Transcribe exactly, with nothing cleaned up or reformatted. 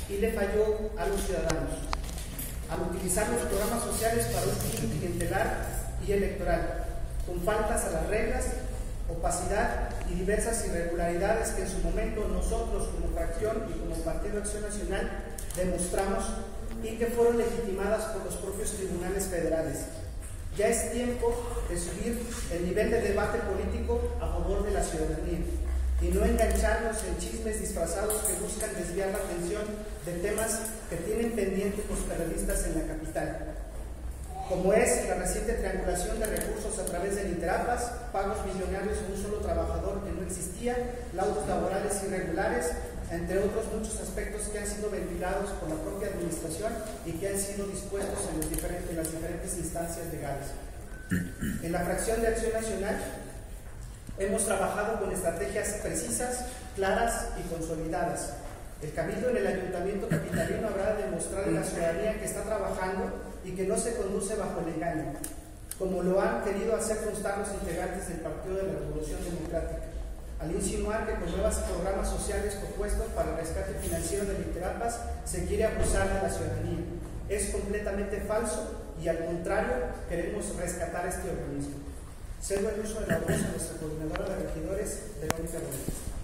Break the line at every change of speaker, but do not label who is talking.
y le falló a los ciudadanos al utilizar los programas sociales para un fin clientelar y electoral, con faltas a las reglas, opacidad y diversas irregularidades que en su momento nosotros como fracción y como Partido Acción Nacional demostramos y que fueron legitimadas por los propios tribunales federales. Ya es tiempo de subir el nivel de debate político a favor de la ciudadanía y no engancharnos en chismes disfrazados que buscan desviar la atención de temas que tienen pendientes los periodistas en la capital, como es la reciente triangulación de recursos a través del Interapas, pagos millonarios a un solo trabajador que no existía, laudos laborales irregulares, entre otros muchos aspectos que han sido ventilados por la propia administración y que han sido dispuestos en, los diferentes, en las diferentes instancias legales. En la fracción de Acción Nacional hemos trabajado con estrategias precisas, claras y consolidadas. El Cabildo en el Ayuntamiento Capitalino habrá de demostrarle a la ciudadanía que está trabajando y que no se conduce bajo el engaño, como lo han querido hacer constar los integrantes del Partido de la Revolución Democrática, al insinuar que con nuevos programas sociales propuestos para el rescate financiero del Interapas se quiere abusar de la ciudadanía. Es completamente falso y al contrario queremos rescatar este organismo. Cedo el uso de la voz a nuestra coordinadora de regidores, Verónica Rodríguez.